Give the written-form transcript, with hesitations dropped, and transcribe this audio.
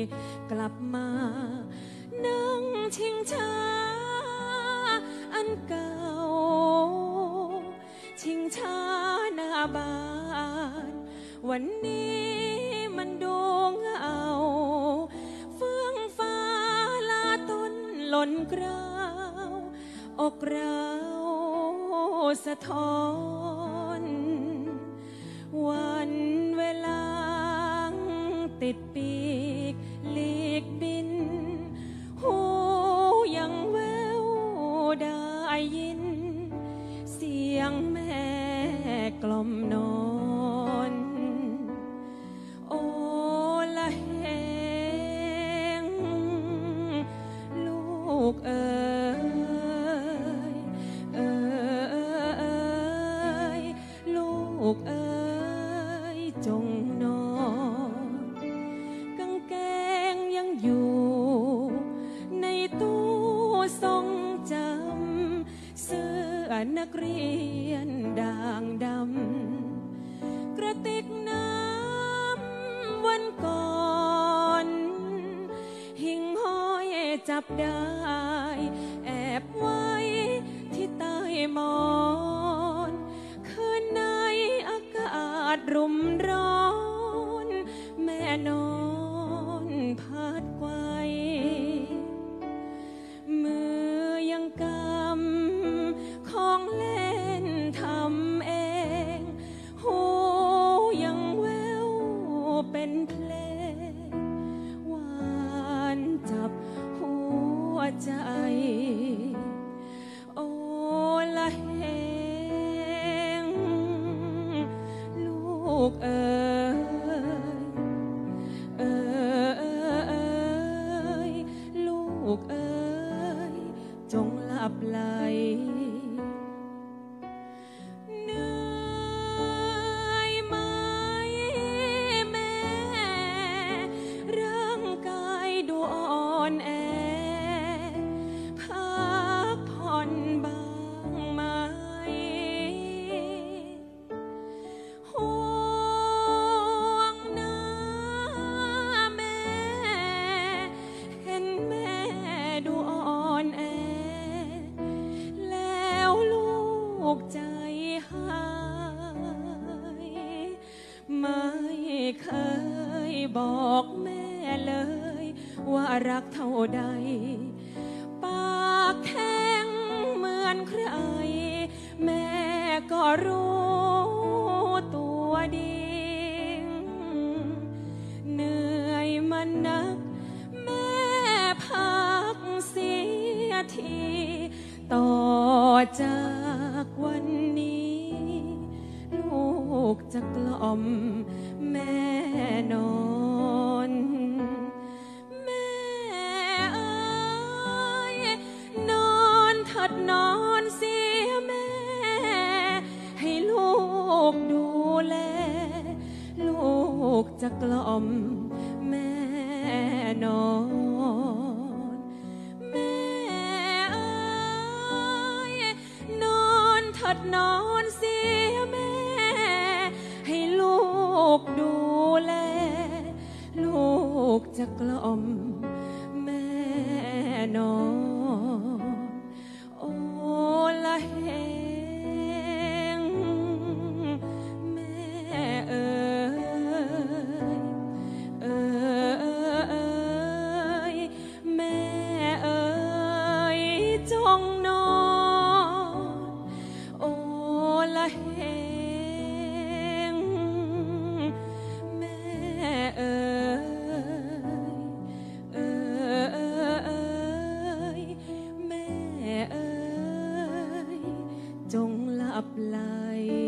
กลับมานั่งชิงช้าอันเก่าชิงช้าหน้าบ้านวันนี้มันดูเหงาเฟื่องฟ้าลาต้นหล่นกราวอกเราสะท้อนวันเวลาติดปีกลีกบินหูยังแววได้ยินเสียงแม่กล่อมนอนโอละแหงลูกเอ๋ยเอ๋ยลูกเอ๋ยจงนอนกางเกงยังอยู่ในตู้ทรงจำเสื้อนักเรียนด่างดำกระติกน้ำวันก่อนหิ่งห้อยจับได้แอบไว้ที่ใต้หมอนคืนในอากาศรุ่มร้อนแม่นอนพัดไกวมือยังกำของเล่นทำเองหูยังแววเป็นเพลงหวานจับหัวใจโอละแหงลูกเอ๋ยเอ๋ยลูกเอ๋ยจงหลับไหลเหนื่อยไหมแม่ร่างกายดูอ่อนแอพักผ่อนบ้างไหมห่วงนะแม่เห็นแม่ดูอ่อนแอแล้วลูกใจหายไม่เคยบอกแม่เลยว่ารักเท่าใดปากแข็งเหมือนใครแม่ก็รู้ตัวดีเหนื่อยมานักแม่พักเสียทีต่อจากวันนี้ลูกจะกล่อมแม่นอนแม่เอ๋ยนอนเถิดนอนเสียแม่ให้ลูกดูแลลูกจะกล่อมแม่นอนแม่เอ๋ยนอนเถิดนอนเสียแม่ให้ลูกดูแลลูกจะกล่อมแม่นอนโอละแหงแม่เอ๋ยเอ๋ยแม่เอ๋ยจงนอนโอละแหงแม่เอ๋ยเอ๋ยแม่เอ๋ยจงหลับไหล